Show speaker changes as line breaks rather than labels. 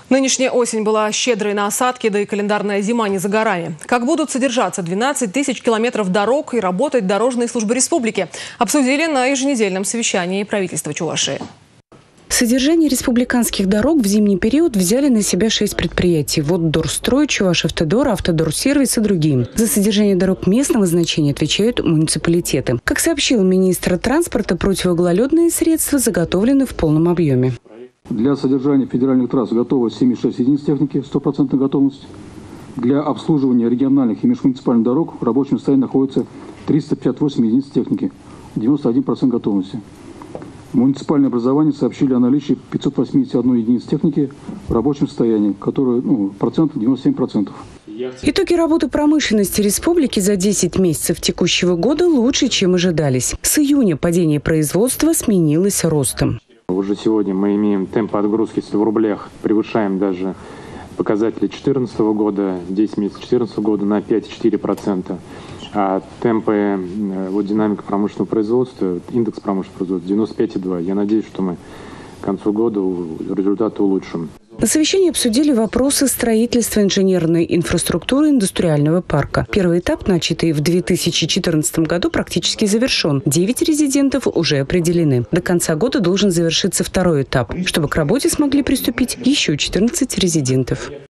Нынешняя осень была щедрой на осадки, да и календарная зима не за горами. Как будут содержаться 12 тысяч километров дорог и работать дорожные службы республики, обсудили на еженедельном совещании правительства Чувашии.
Содержание республиканских дорог в зимний период взяли на себя 6 предприятий. Воддорстрой, Чувашавтодор, Автодорсервис и другие. За содержание дорог местного значения отвечают муниципалитеты. Как сообщил министр транспорта, противогололедные средства заготовлены в полном объеме.
Для содержания федеральных трасс готово 76 единиц техники, 100% готовность. Для обслуживания региональных и межмуниципальных дорог в рабочем состоянии находится 358 единиц техники, 91% готовности. Муниципальные образования сообщили о наличии 581 единиц техники в рабочем состоянии, которое процент 97%.
Итоги работы промышленности республики за 10 месяцев текущего года лучше, чем ожидались. С июня падение производства сменилось ростом.
Уже сегодня мы имеем темп отгрузки, если в рублях превышаем даже показатели 2014 года, 10 месяцев 2014 года на 5,4%. А темпы, динамика промышленного производства, индекс промышленного производства 95,2%. Я надеюсь, что мы к концу года результаты улучшим.
На совещании обсудили вопросы строительства инженерной инфраструктуры индустриального парка. Первый этап, начатый в 2014 году, практически завершен. 9 резидентов уже определены. До конца года должен завершиться второй этап, чтобы к работе смогли приступить еще 14 резидентов.